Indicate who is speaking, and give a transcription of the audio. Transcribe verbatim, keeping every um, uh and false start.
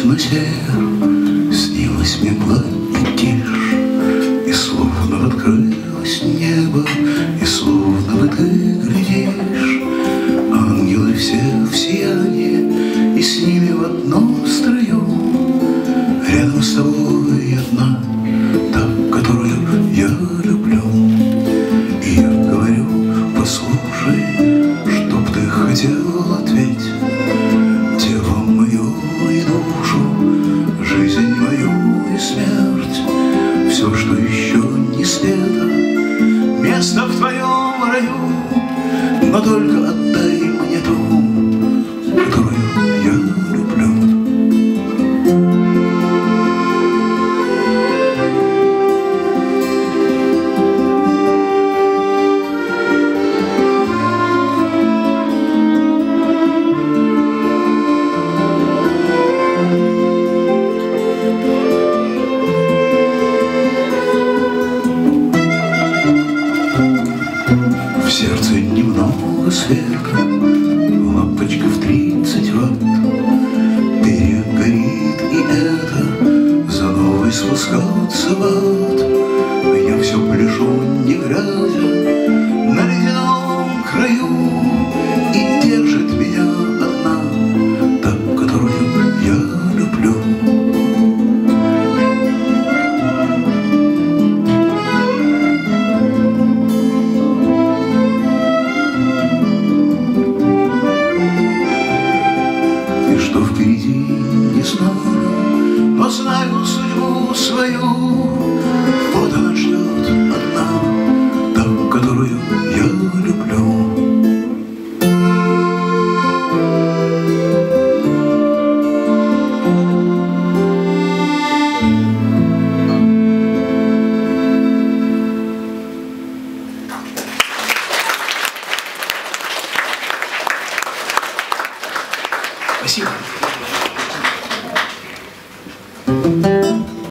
Speaker 1: на север, снилась мне пламя тишь, и словно открылось небо, и словно бы ты глядишь. Ангелы все в сиянии, и с ними в одном строю. Рядом с тобой одна, та, которую я люблю. И я говорю, послушай, чтоб ты хотел, ответь. Тело мое и душу, жизнь мою и смерть, все, что еще не спето, место в твоем раю. Но только отдай мне ту, которую я люблю. В сердце немного света, лампочка в тридцать ватт. Перегорит и это, за новой спускаться в ад. Я все пляшу, не глядя, на ледяном краю. И держит меня одна, та, которую я люблю. Что впереди, не знаю, но знаю судьбу свою. Вот она ждет одна, та, которую я люблю. Спасибо.